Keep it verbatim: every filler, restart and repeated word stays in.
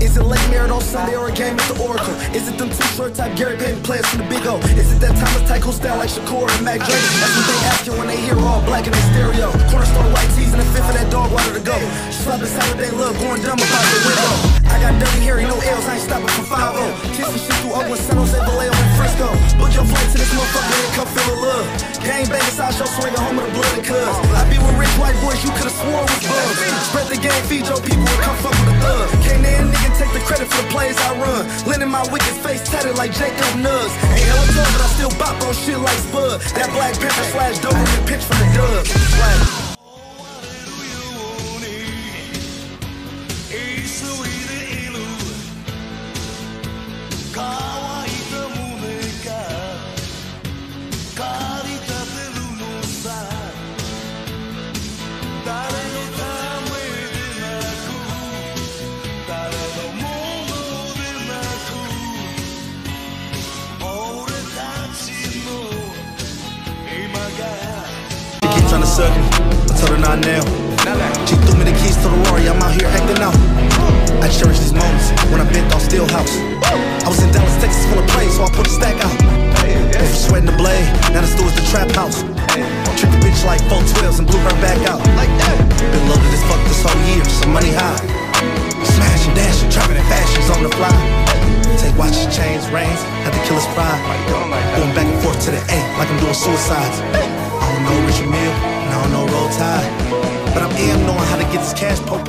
Is it late merit on Sunday or a game at the Oracle? Is it them two short type Gary Payton players from the Big O? Is it that Thomas Tycho style like Shakur and Mac Drake? That's what they asking when they hear all black in their stereo. Cornerstone white tees and a fifth of that dog water to go. Slap the side of they love going dumb about the window. I got dirty hair, no L's, I ain't stopping for five oh. Kissing shit through Oakland, San Jose, Vallejo, and Frisco. Book your flight to this motherfucker and come feel the love. Gang banging sideshow swinging home with the blood and cuz. I be with rich white boys you could've sworn was bugs. Spread the game, feed your people and come fuck with the thug. Can't there nigga take the credit for the plays I run. Lending my wicked face tatted like Jacob Nugs. Ain't hella tough, but I still bop on shit like Spud. That Black Panther slash Doberman pitch from the dub. Like, trying to suck me, I told her not now. She threw me the keys to the Rory, I'm out here acting out. I cherish these moments when I bent on Steelhouse. I was in Dallas, Texas full of praise, so I put a stack out. Went from sweating the blade, now the stew is the trap house. Trick a bitch like four twelves and blew her back out. Been loaded as fuck this whole year, some money high. Smashing, dashing, trapping in fashions on the fly. Take watches, chains, rings, had to kill his pride. Going back and forth to the A, like I'm doing suicides. I don't know Richard Mille, and I don't know Roll Tide, but I'm in knowing how to get this cash poke